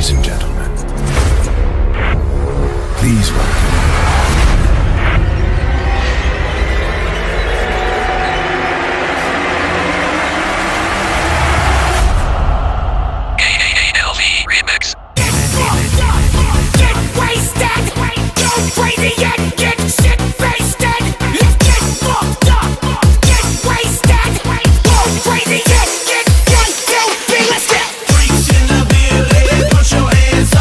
Ladies and gentlemen, please welcome AALV Remix. Get wasted, go crazy and get shit faced. Let's get fucked up, get wasted, go crazy and get 1, 2, 3, let's get. Freaks in the building, put your hands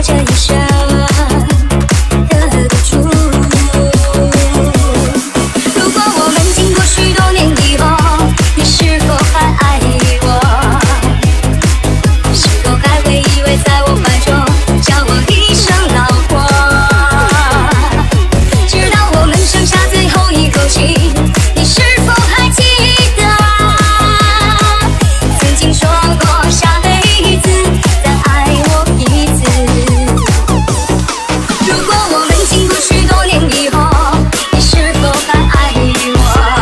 这一生的赌注。如果我们经过许多年以后，你是否还爱我？是否还会依偎在我怀中，叫我一声老婆？直到我们剩下最后一口气，你是否还记得曾经说过下辈子再爱我一次？如果我们经过许多年以后，你是否还爱我？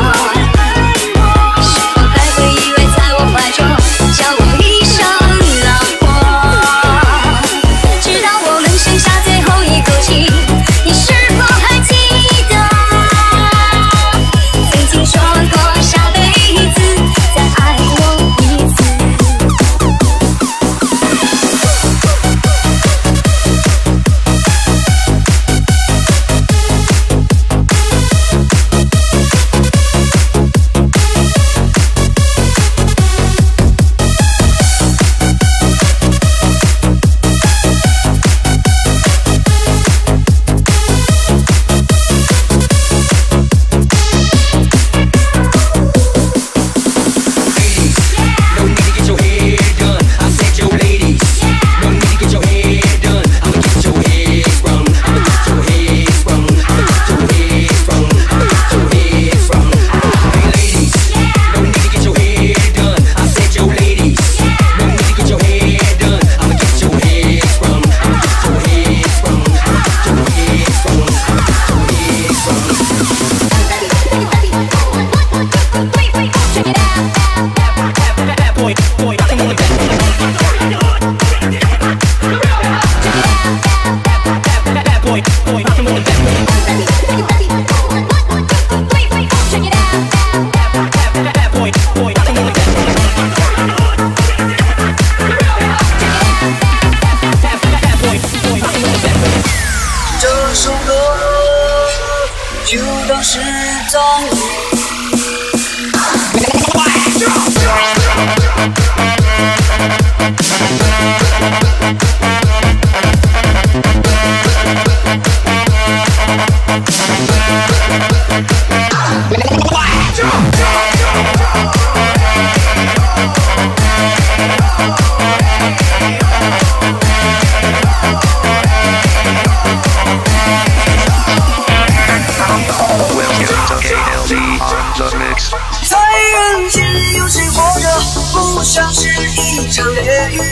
是否还会依偎在我怀中，叫我一声老婆？直到我们剩下最后一口气，你是否还记得曾经说过下辈子再爱我一次？ 这首歌就当是葬礼。在人间有谁活着不像是一场烈雨？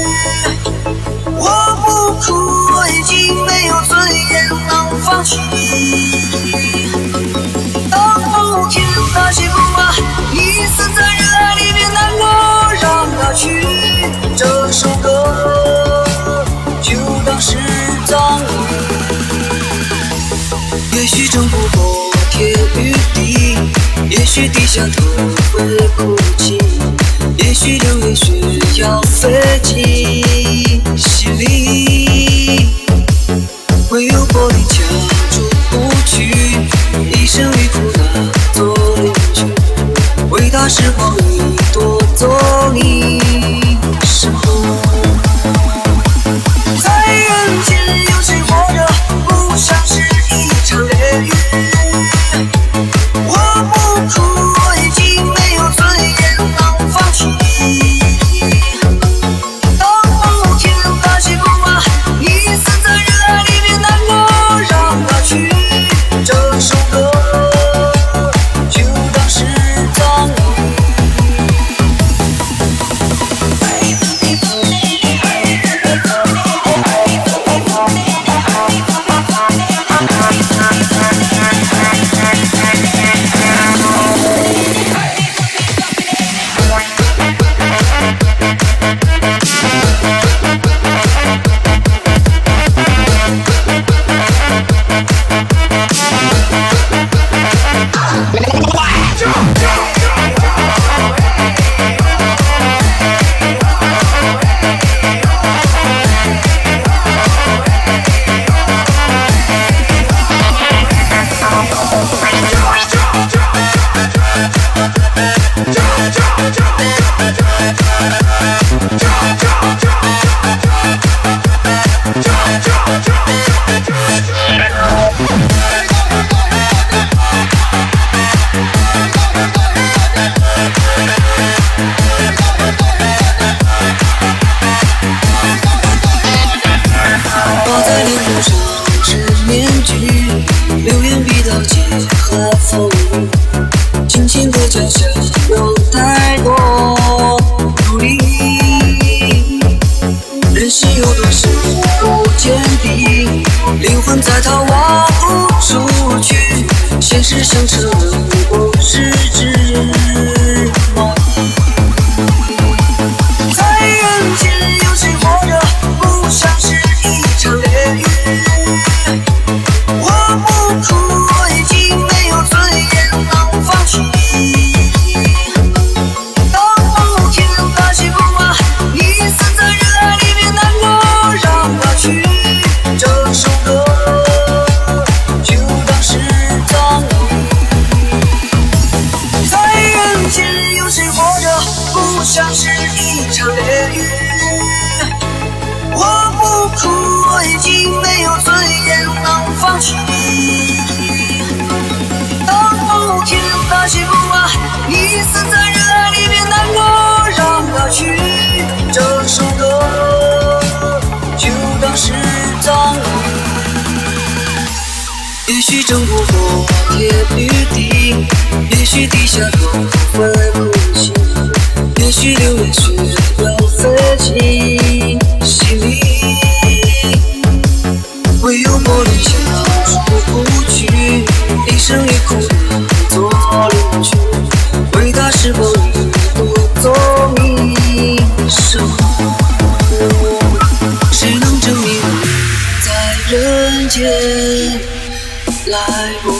我不哭，我已经没有尊严能放弃。当不天那些不安，你死在人海里面难过，让它去。这首歌就当是葬礼。也许挣不过天与地，也许低下头会哭泣，也许流泪需要飞机，心里会有玻璃夹住不去，一生与苦难做邻居，伟大时光里夺走你身后。在人间有谁活着不像是一场烈雨？我不哭，我已经没有尊严能放弃。 在逃亡不出去，现实像成了我是只梦。在人间有谁活着不像是一场烈雨？我不哭，我已经没有尊严能放弃。当某天把幸福啊你死在热爱里面难过，让它去。这首歌就当是葬礼。在人间有谁活着不像是一场烈雨？我不哭，我已经没有尊严能放弃。当某天把幸福啊你死在热爱里面难过，让它去。这首歌就当是葬礼。也许挣不过天与地，也许地下都会哭泣，也许流眼血要飞进心里。唯有玻璃心出不去，一生一苦做邻居，为他是否一度做迷失。谁能证明在人间来过？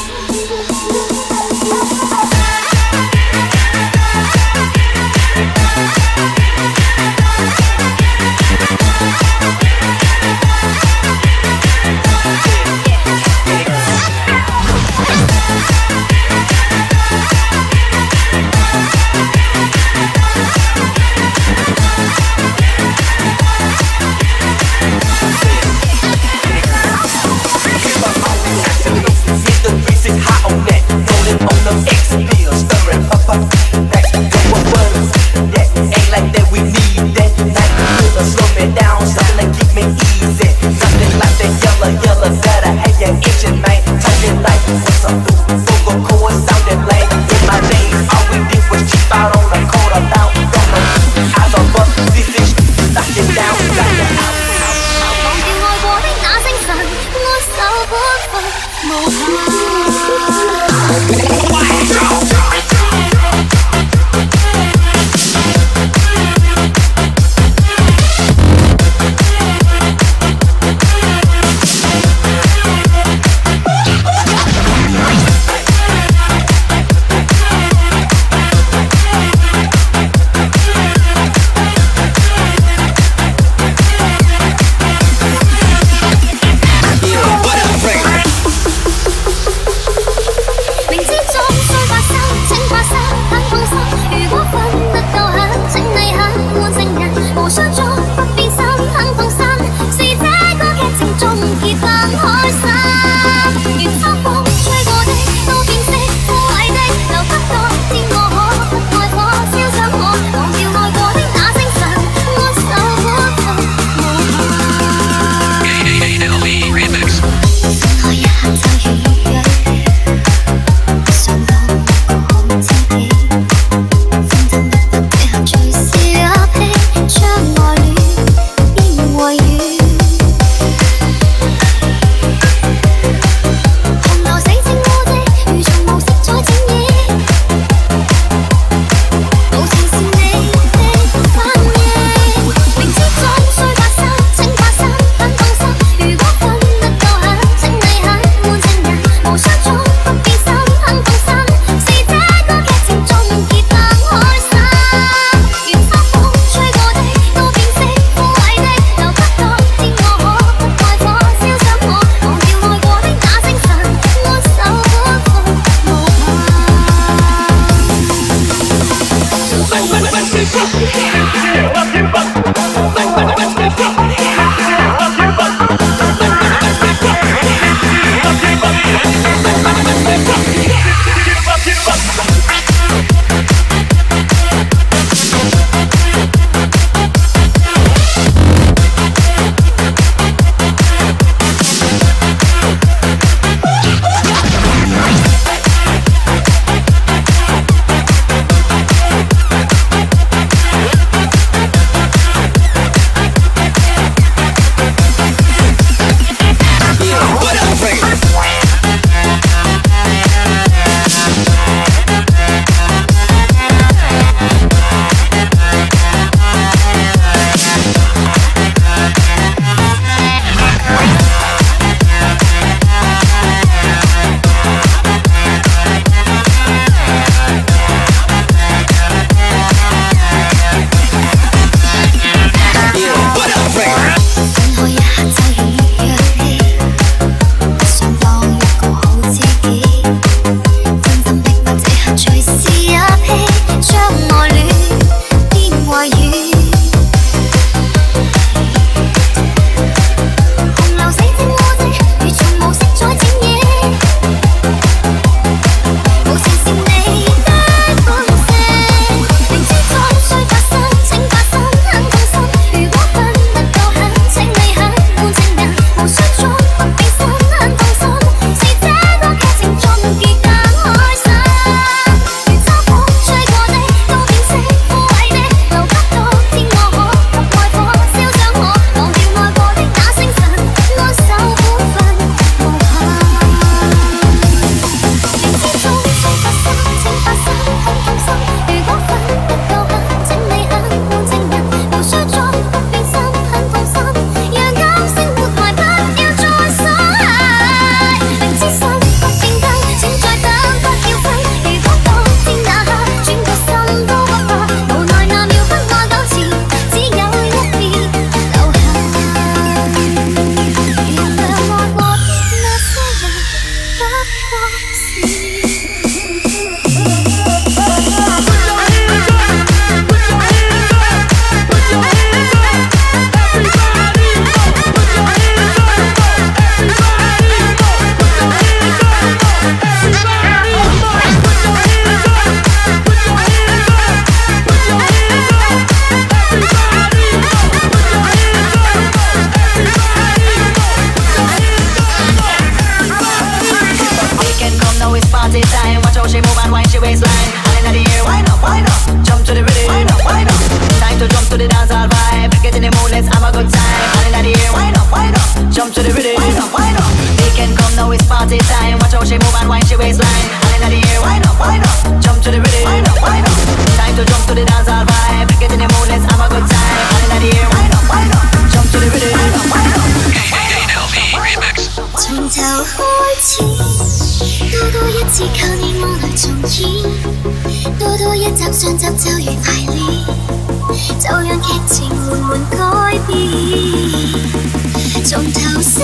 頭開始，多多一次靠你我來重演，多一集上集就如排練，就讓劇情緩緩改變。從頭飾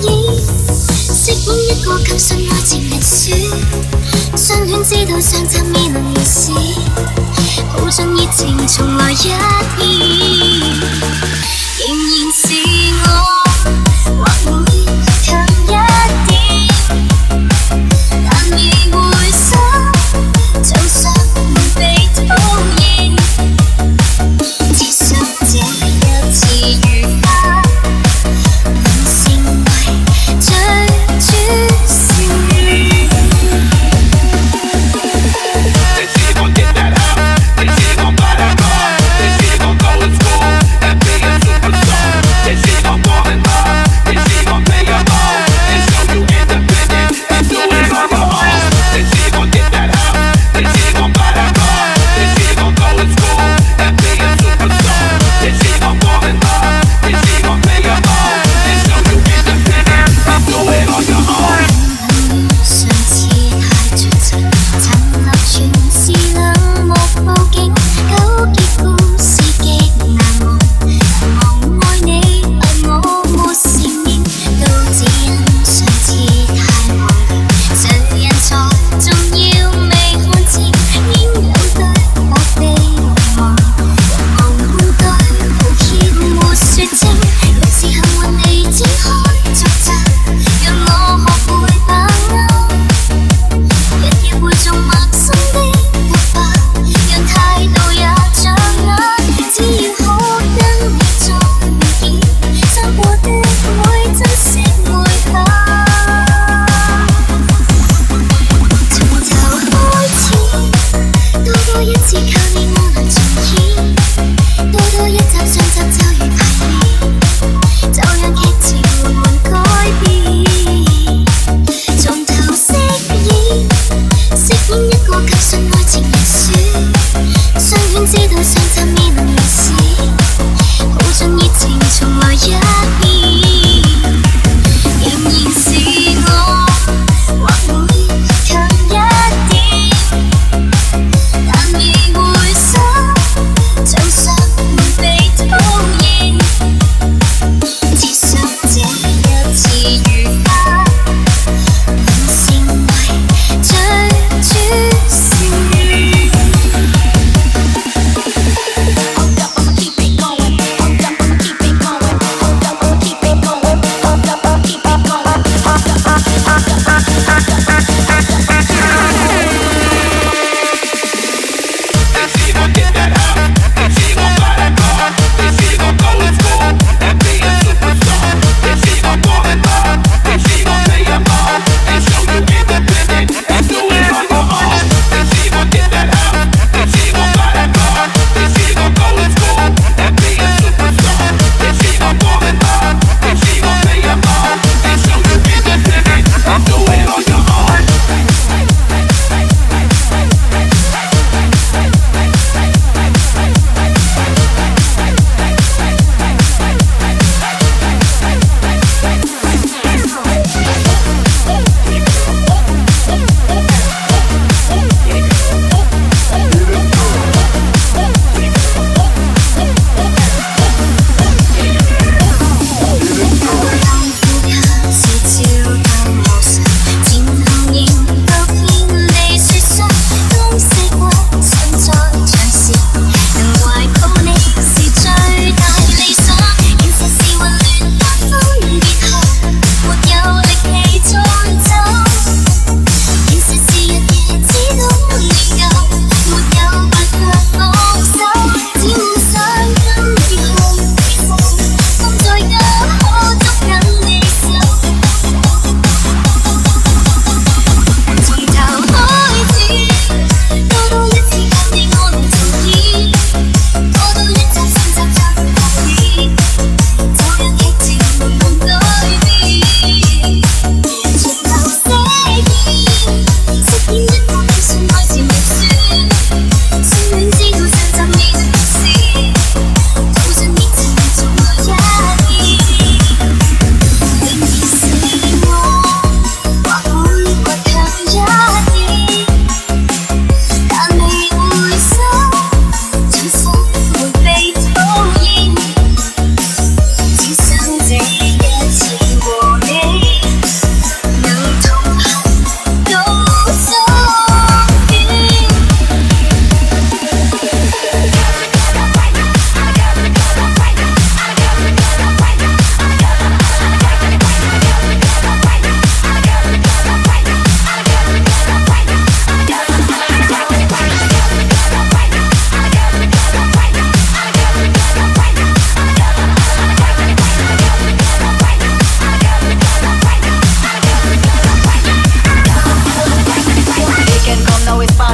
演一個更信愛情人選，相戀知道上集未能如是，抱盡熱情重來一遍，仍然是我。 或會強一點，但未會心，像想被討厭。只想這一次愉快，能成為最主線。They say you gon' get that up, they say you gon' buy that car, they say you gon' go to school and be a super.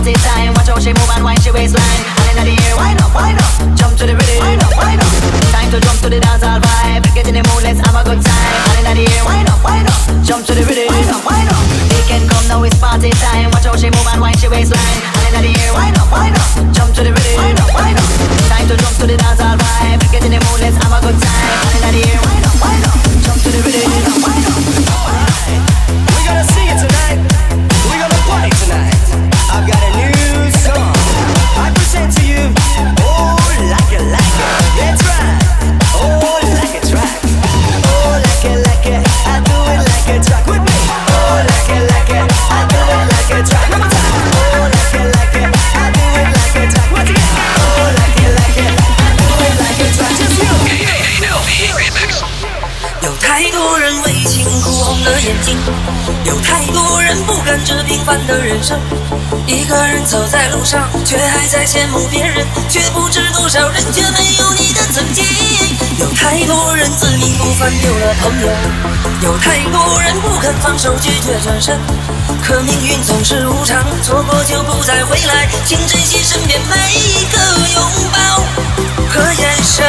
party time. Watch how she move and wind she waistline. And in the air, wind up, jump to the rhythm, wind up. Time to jump to the dancehall vibe. Get in the mood, let's have a good time. And in the air, wind up, jump to the rhythm, wind up. They can come now, it's party time. Watch how she move and wind she waistline. And in the air, wind up, jump to the rhythm, wind up. Time to jump to the dancehall vibe. Get in the mood, let's have a good time. And in the air, wind up, jump to the rhythm, wind up. Alright, we gonna sing it tonight. We gonna party tonight. I've got a new song. I present to you. Oh, like it, that's right. Oh, like it, track. Oh, like it, I do it like a track with me. Oh, like it, I do it like a track. One more time. Oh, like it, I do it like a track. Once again. Oh, like it, I do it like a track. Just you. Remix. 有太多人为情哭红了眼睛，有太多人不甘这平凡的人生。一个人走在路上，却还在羡慕别人，却不知多少人却没有你的曾经。有太多人自命不凡丢了朋友，有太多人不肯放手拒绝转身。可命运总是无常，错过就不再回来，请珍惜身边每一个拥抱和眼神。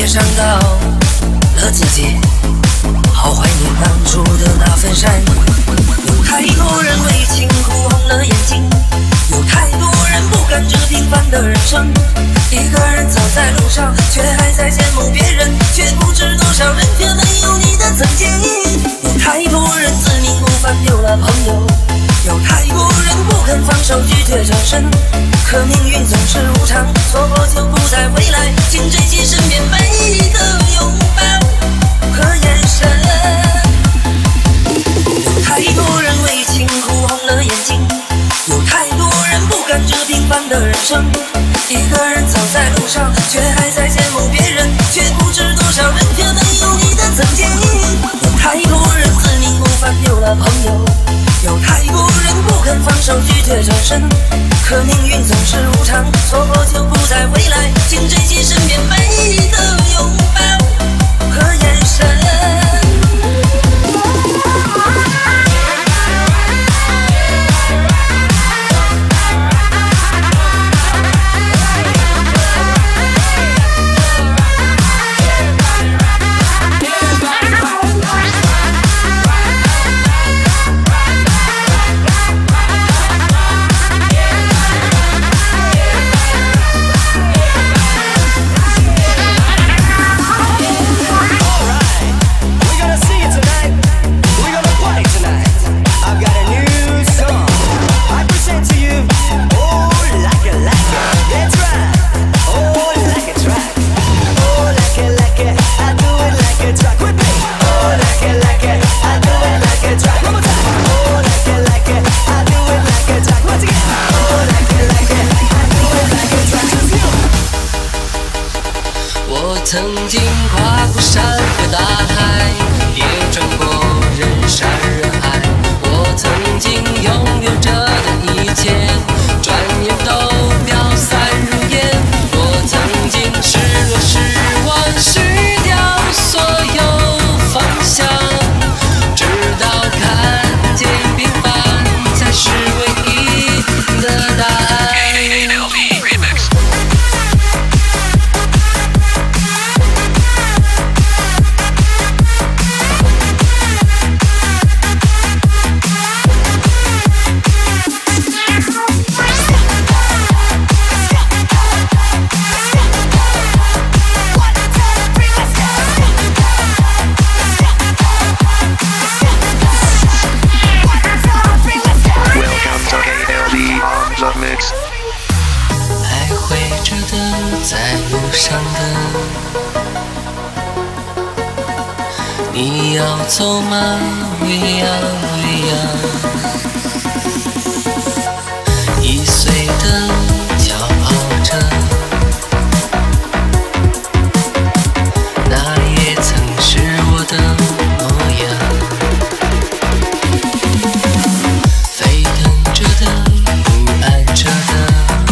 想到了自己，好怀念当初的那份善意。有太多人为情哭红了眼睛，有太多人不甘这平凡的人生。一个人走在路上，却还在羡慕别人，却不知多少人却没有你的曾经。有太多人自命不凡丢了朋友，有太多人不肯放手拒绝转身。可命运总是无常，错过就不再回来，请珍惜身边每一个拥抱和眼神。有太多人为情哭红了眼睛，有太多人不甘这平凡的人生。一个人走在路上，却还在羡慕别人，却不知多少人却没有你的曾经。有太多人自命不凡丢了朋友，有太多人不肯放手拒绝转身。可命运总是无常，错过就不再回来，请珍惜身边每一个拥抱和眼神。曾经跨过山和大海，也穿过人山人海。我曾经拥有着的一切，转眼都飘散如烟。我曾经失落失望失掉所有方向，直到看见平凡才是唯一的答案。徘徊着的，在路上的，你要走吗？喂呀喂呀，易碎的骄傲着，那也曾是我的模样。沸腾着的，不安着的，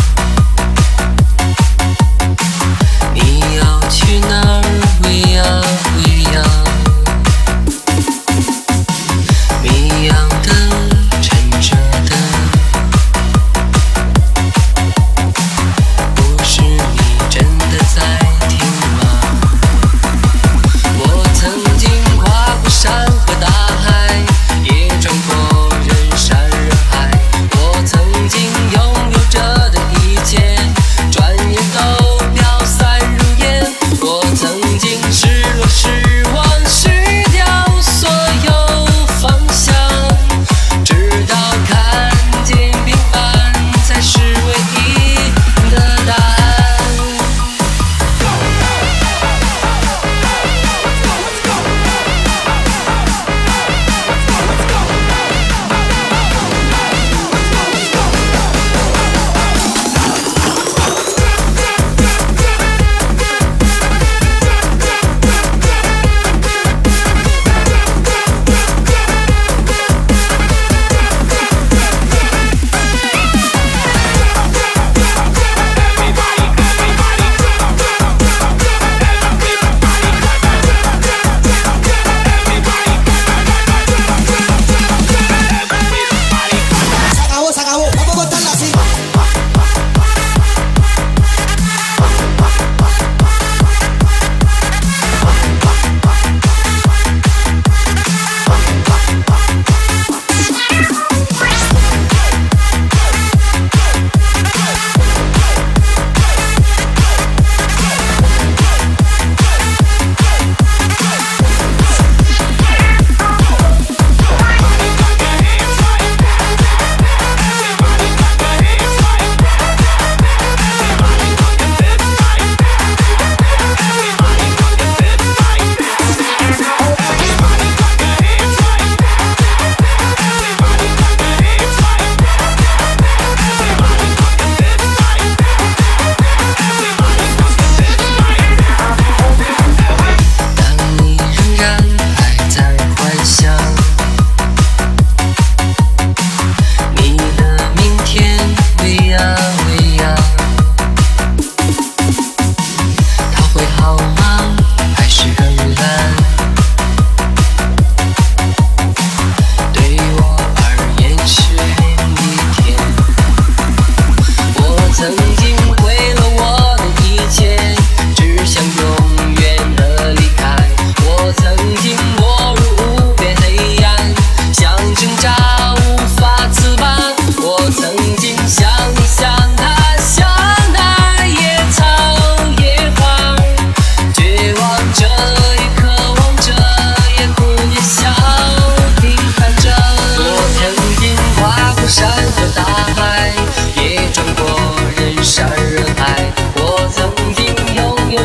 你要去哪儿？喂呀喂呀，迷样的、沉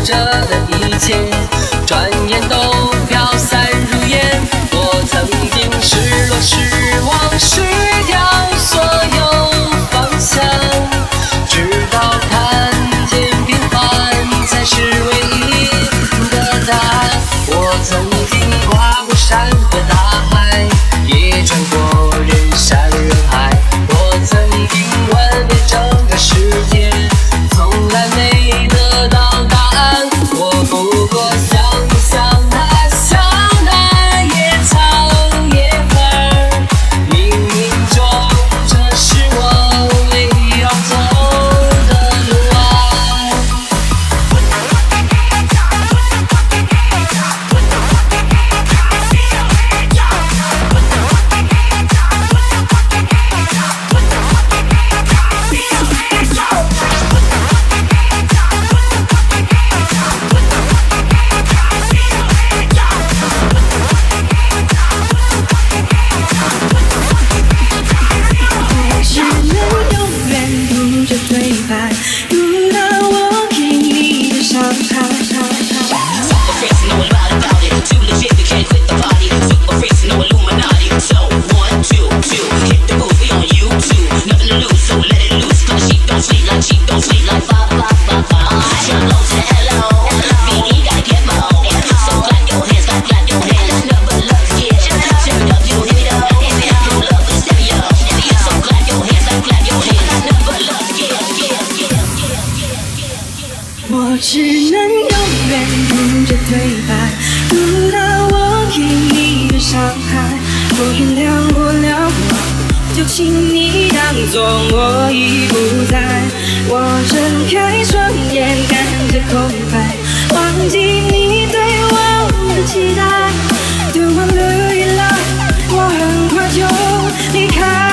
着的一切，转眼都飘散如烟。我曾经失落失望失掉所有方向，直到看见平凡才是唯一的答案。我曾经跨过山和大海，也穿过人山人海。我曾经问遍整个世界，从来没得到答案。我不过想不想他，想他也唱也玩。冥冥中，这是我唯一要走的路啊。 只能永远不着对白，不到我给你的伤害。我只能永远不着对白，不到我给你的伤害。我原谅不了我，就请你当作我已不在。我睁开双眼看着空白，忘记你对我的期待。等完了雨来，我很快就离开。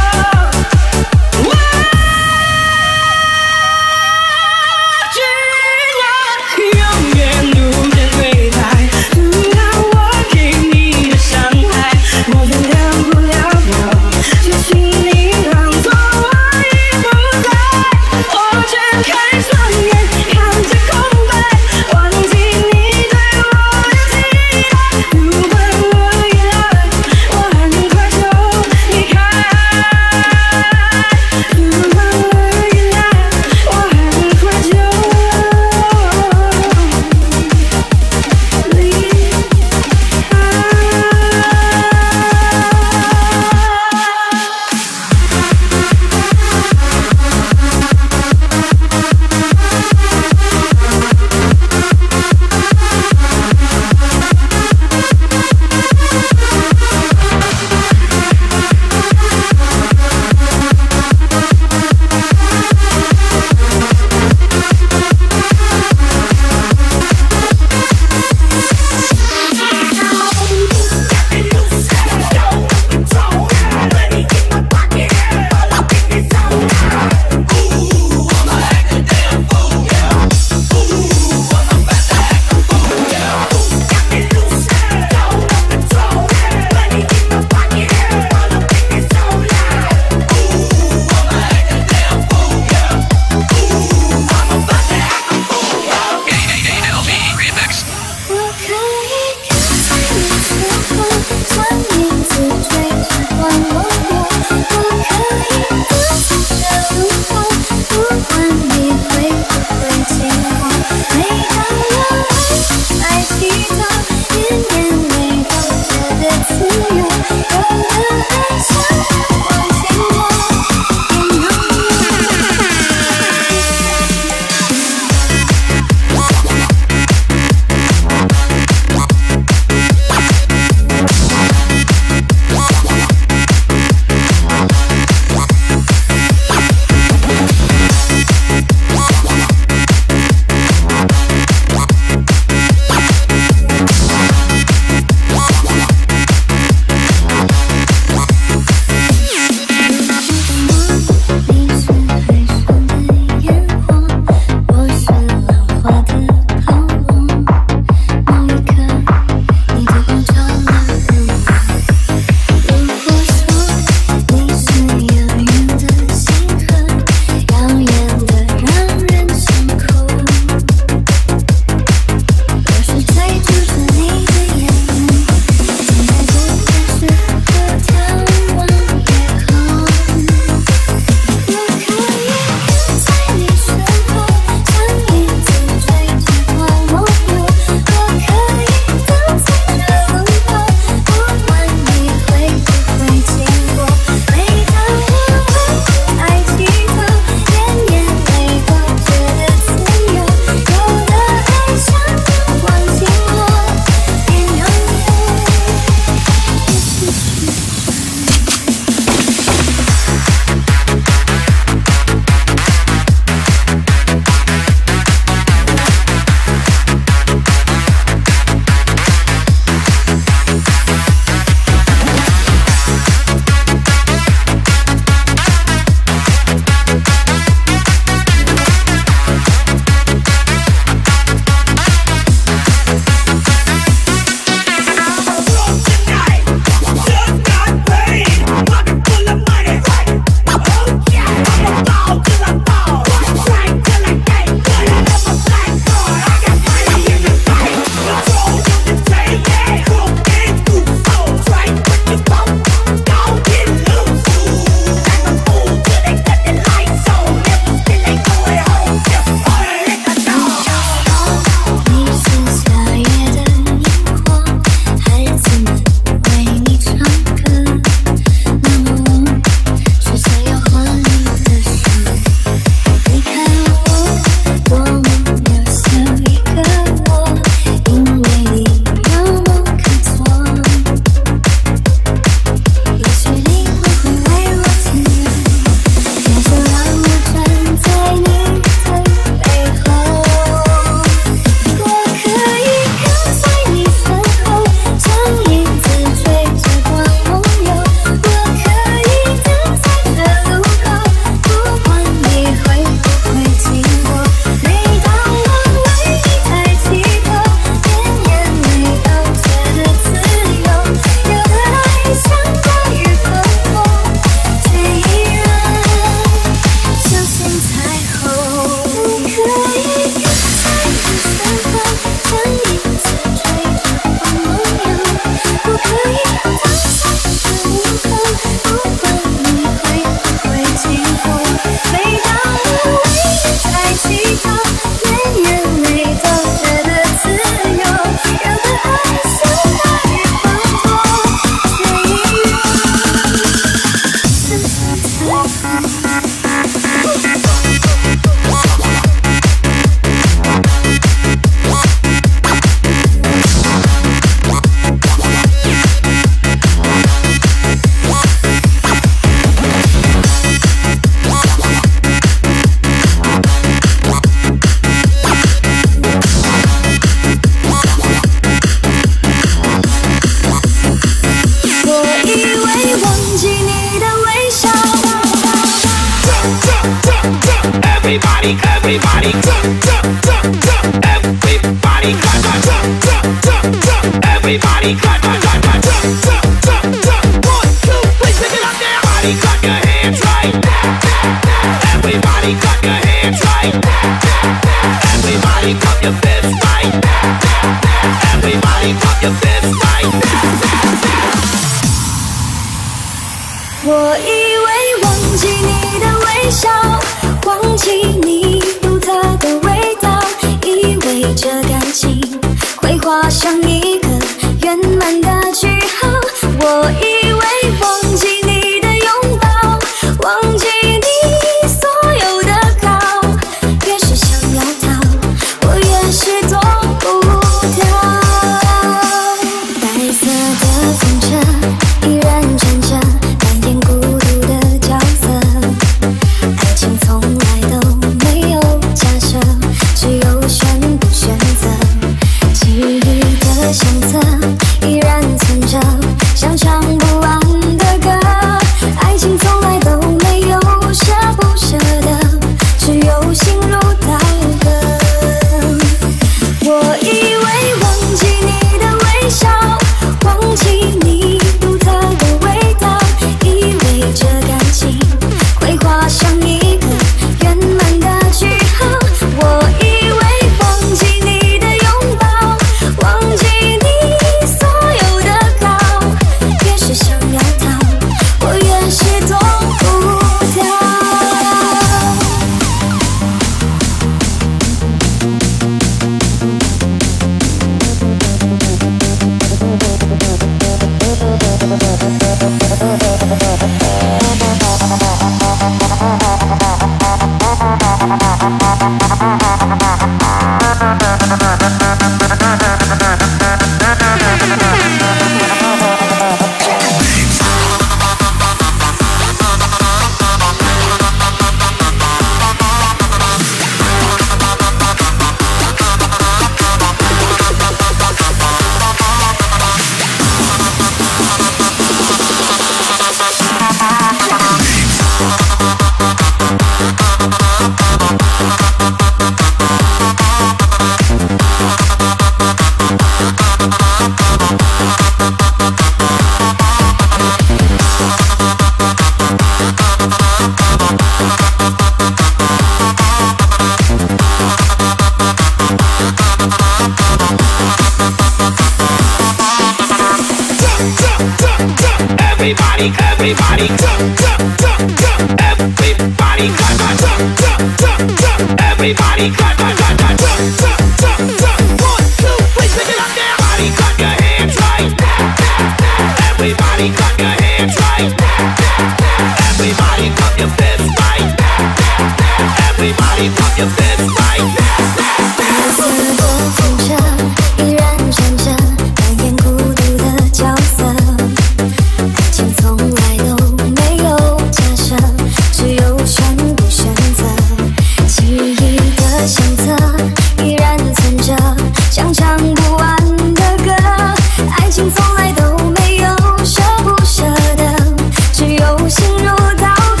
Everybody, everybody, jump, jump, jump, jump. Everybody, clap, jump, jump, jump, jump. Everybody, clap, jump, jump, jump, jump. 1, 2, 3, pick it up now. Everybody, clap your hands right. Everybody, clap your hands right. Everybody, clap your fists right. Everybody, clap your fists right. 白色的风车依然转着，扮演孤独的角色。爱情从来都没有假设，只有选不选择。记忆的相册依然存着，像唱不完的歌。爱情从来都没有舍不舍得，只有心如刀割。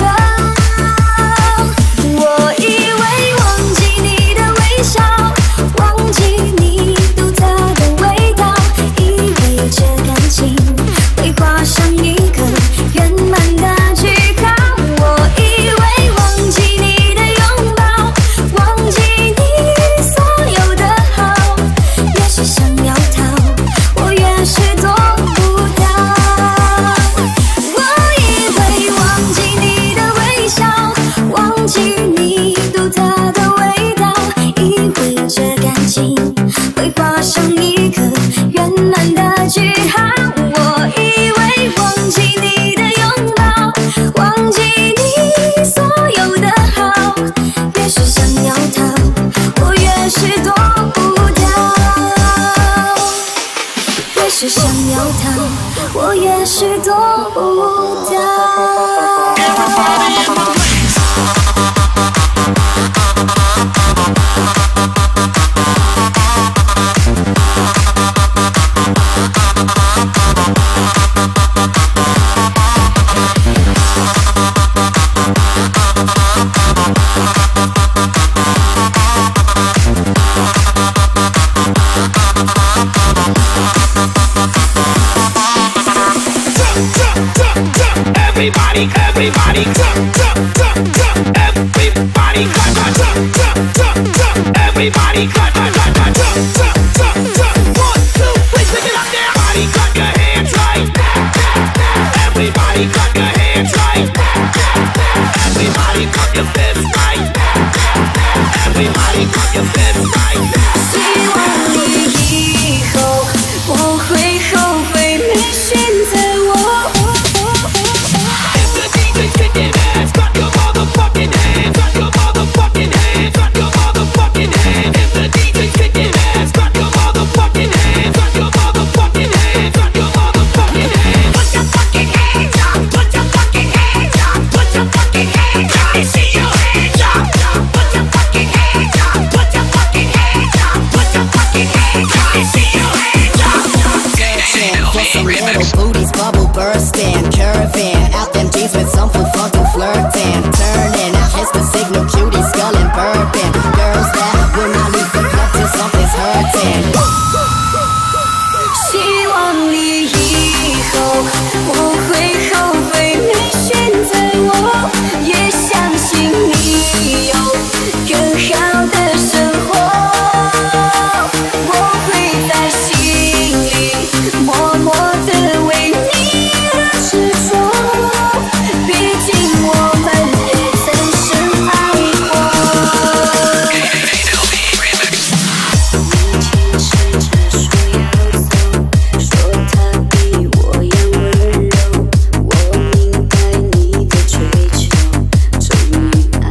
我以为忘记你的微笑，忘记你独特的味道，以为这感情会画上一个圆满的句号。我以为忘记你的拥抱，忘记你所有的好，越是想要逃，我越是躲不到。我以为忘记你的微笑，忘记你独特的味道，以为这感情会画上一个圆满的句号。我以为忘记你的拥抱，忘记你所有的好，越是想要逃，我越是躲不掉。越是想要逃，我越是躲不掉。 Everybody, everybody, jump, jump, jump, jump. Everybody, clap, jump, jump, jump, jump. Everybody, clap, jump, jump, jump, jump. 1, 2, 3, pick it up now. Everybody, clap your hands right. Everybody, clap your hands right. Everybody, clap your fists right. Everybody, clap your fists right. 希望你以后不会后悔没选择我。 If the DJ's kicking ass, clap your motherfucking hands. Clap your motherfucking hands. Clap your motherfucking hands. If the DJ's kicking ass, clap your motherfucking hands. Clap your motherfucking hands. Clap your motherfucking hands. Put your fucking hands up. Put your fucking hands up. Put your fucking hands up. Let me see your hands up. Put your fucking hands up. Put your fucking hands up. Put your fucking hands up. Let me see your hands up. Searching for some little booties, bubble bursting, curving out them jeans with some fucking flirting, turning out hits the signal, cutie, skull and bourbon. Girls that will not leave the club till something's hurting. 希望你以后不会后悔没选择我，也相信你有更好的生活。我会在心里默默地为你而执着，毕竟我们也曾深爱过。你坚持着说要走，说他比我样温柔，我明白你的追求，终于爱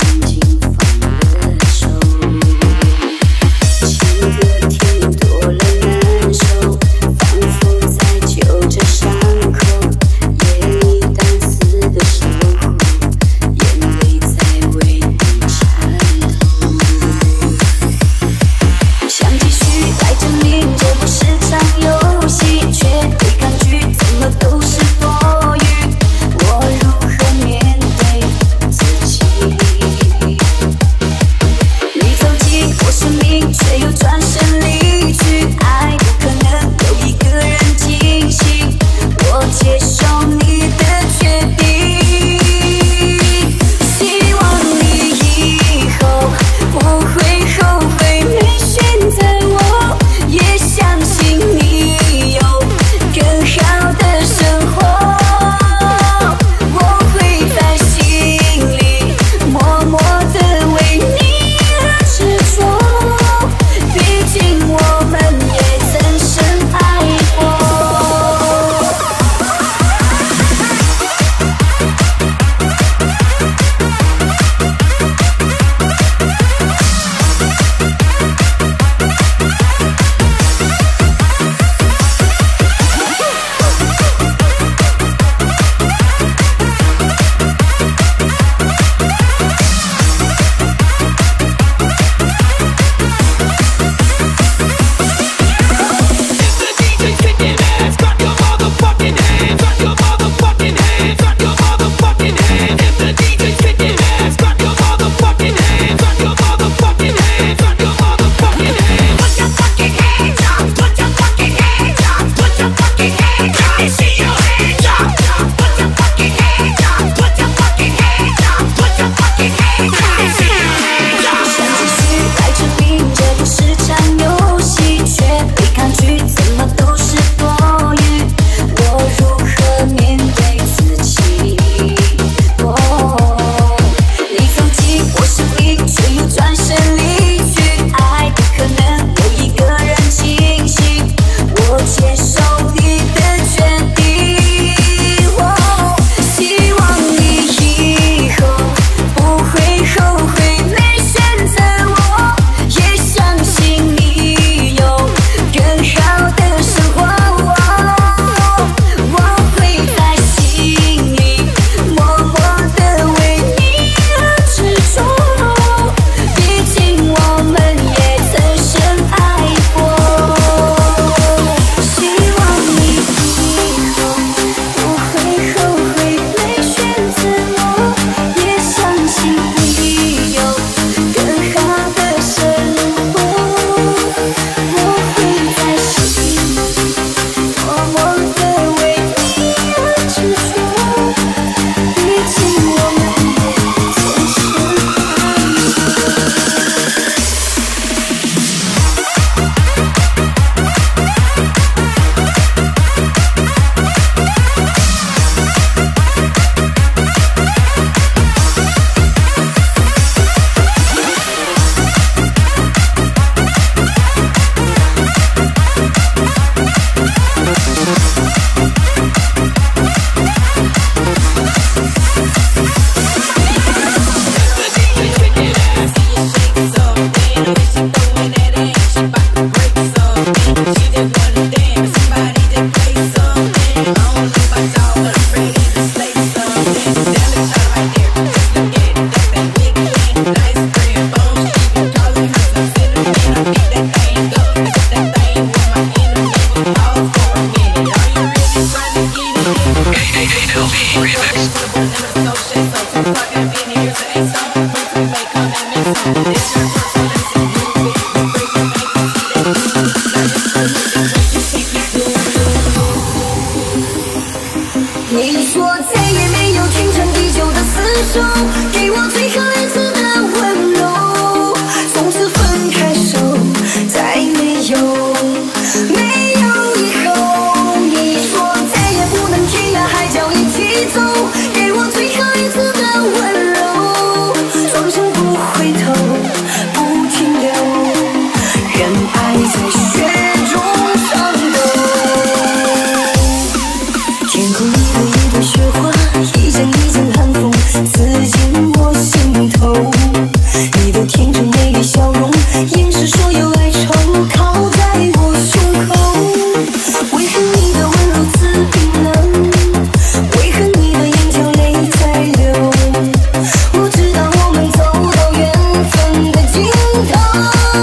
你的天真美丽笑容，掩饰所有哀愁，靠在我胸口。为何你的温柔似冰冷？为何你的眼角泪在流？我知道我们走到缘分的尽头。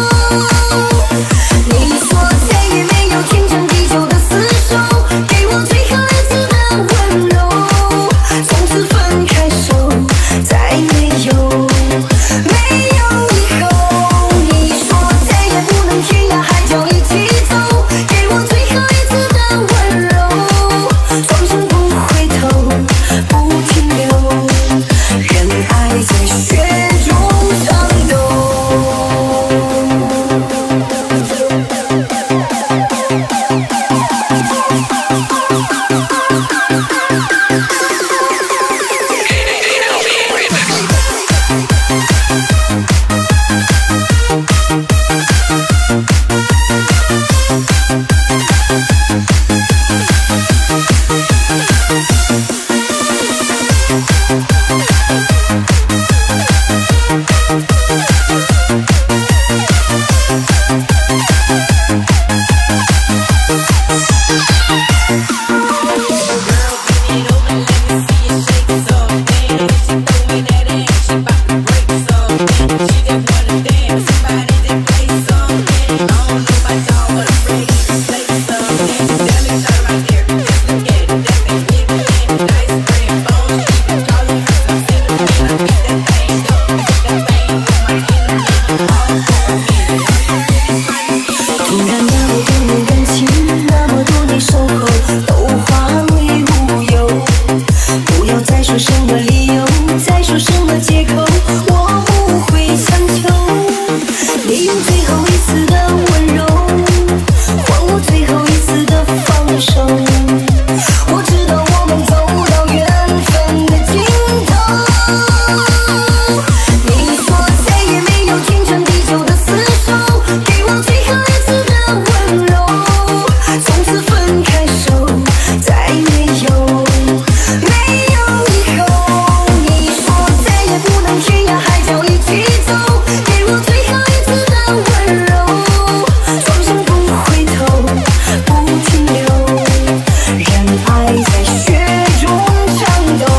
你说再也没有天长地久的厮守，给我最后一次的温柔。从此分开手，再没有以后。你说再也不能天涯海角一起走，给我最后一次的温柔。双生不回头，不停留，任爱在雪中颤抖。突然那么多年感情，那么多年守候，都化为乌有。不要再说什么理由，再说什么借口，我不会强求。你用最后一次的温柔，换我最后一次的放手。我知道我们走到缘分的尽头。你说再也没有天长地久的厮守，给我最后一次的温柔。从此分开手，再没有以后。你说再也不能天涯海角一起走，给我最后一次的温柔。双生不回头，不停留，任爱在雪中颤抖。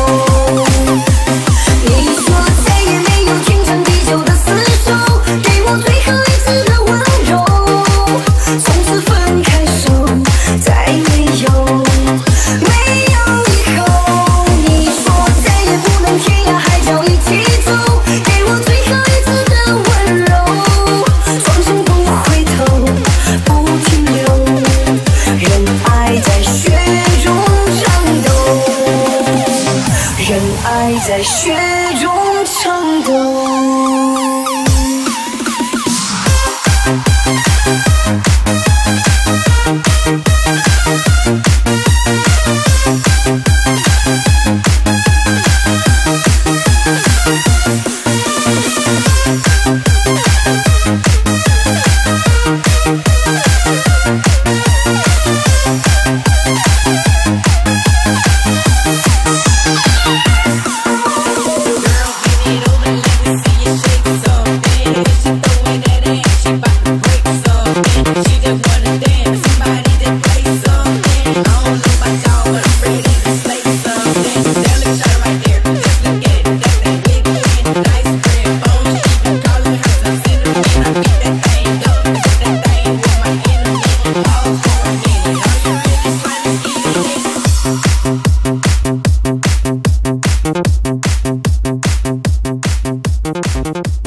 你说再也没有天长地久的厮守，给我最后一次的温柔。从此分开手，再没有以后。你说再也不能天涯海角一起走，给我最后一次的温柔。双生不回头，不停留，任爱在雪中颤抖，任爱在雪中颤抖。 Thank you.